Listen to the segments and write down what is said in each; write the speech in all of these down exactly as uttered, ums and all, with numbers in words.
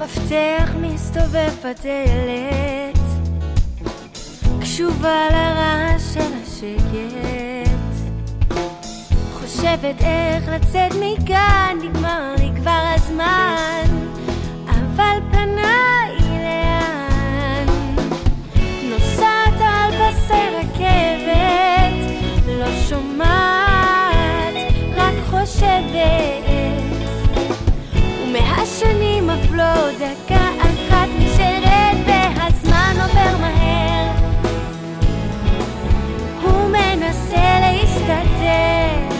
המפתח מסתובב בדלת, קשובה לרעש של השקט, חושבת איך לצאת מכאן, נגמר לי כבר הזמן, אבל פניי לאן? נוסעת על פסי רכבת, לא שומעת, רק חושבת, ומהשנים אף לא דקה אחת נשארת, והזמן עובר מהר, הוא מנסה להסתתר,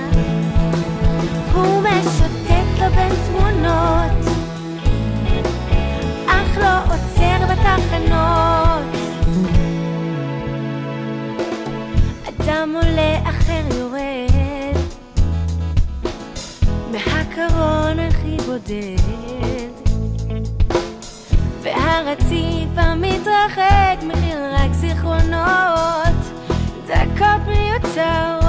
הוא משוטט לו בין תמונות, אך לא עוצר בתחנות. אדם עולה אחר יורד, מהקרון הכי בודד, והרציף המתרחק מכיל רק זיכרונות, דקות מיותר